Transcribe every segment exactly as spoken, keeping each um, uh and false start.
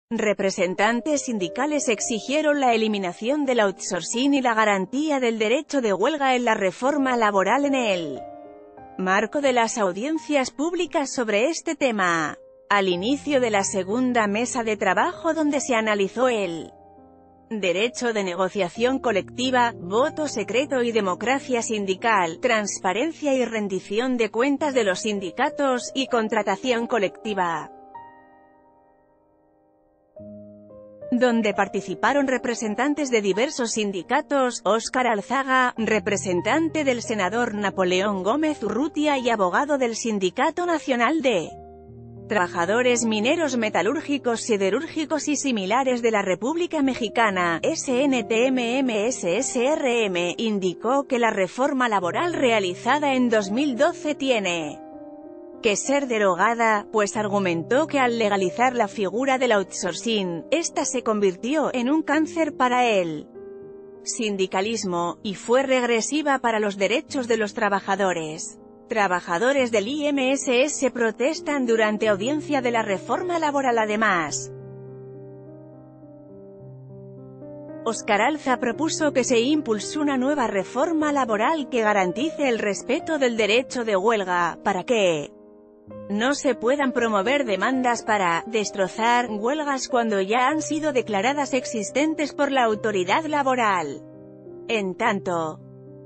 Representantes sindicales exigieron la eliminación del outsourcing y la garantía del derecho de huelga en la reforma laboral en el marco de las audiencias públicas sobre este tema. Al inicio de la segunda mesa de trabajo donde se analizó el derecho de negociación colectiva, voto secreto y democracia sindical, transparencia y rendición de cuentas de los sindicatos, y contratación colectiva, donde participaron representantes de diversos sindicatos, Óscar Alzaga, representante del senador Napoleón Gómez Urrutia y abogado del Sindicato Nacional de Trabajadores Mineros Metalúrgicos Siderúrgicos y Similares de la República Mexicana, S N T M M S S R M, indicó que la reforma laboral realizada en dos mil doce tiene que ser derogada, pues argumentó que al legalizar la figura del outsourcing, esta se convirtió en un cáncer para el sindicalismo, y fue regresiva para los derechos de los trabajadores. Trabajadores del I M S S protestan durante audiencia de la reforma laboral. Además, Óscar Alza propuso que se impulse una nueva reforma laboral que garantice el respeto del derecho de huelga, para que no se puedan promover demandas para destrozar huelgas cuando ya han sido declaradas existentes por la autoridad laboral. En tanto,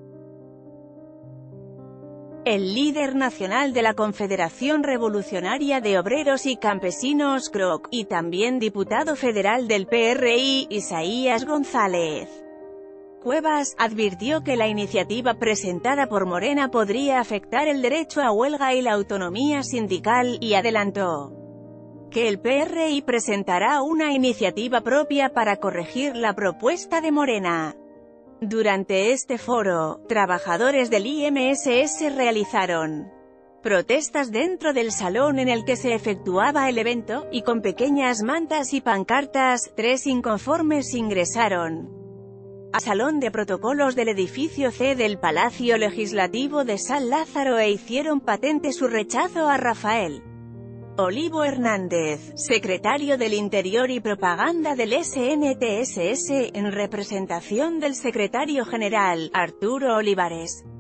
el líder nacional de la Confederación Revolucionaria de Obreros y Campesinos, C R O C, y también diputado federal del P R I, Isaías González Cuevas, advirtió que la iniciativa presentada por Morena podría afectar el derecho a huelga y la autonomía sindical, y adelantó que el P R I presentará una iniciativa propia para corregir la propuesta de Morena. Durante este foro, trabajadores del I M S S realizaron protestas dentro del salón en el que se efectuaba el evento, y con pequeñas mantas y pancartas, tres inconformes ingresaron al salón de protocolos del edificio C del Palacio Legislativo de San Lázaro e hicieron patente su rechazo a Rafael Olivo Hernández, secretario del Interior y Propaganda del S N T S S, en representación del secretario general, Arturo Olivares.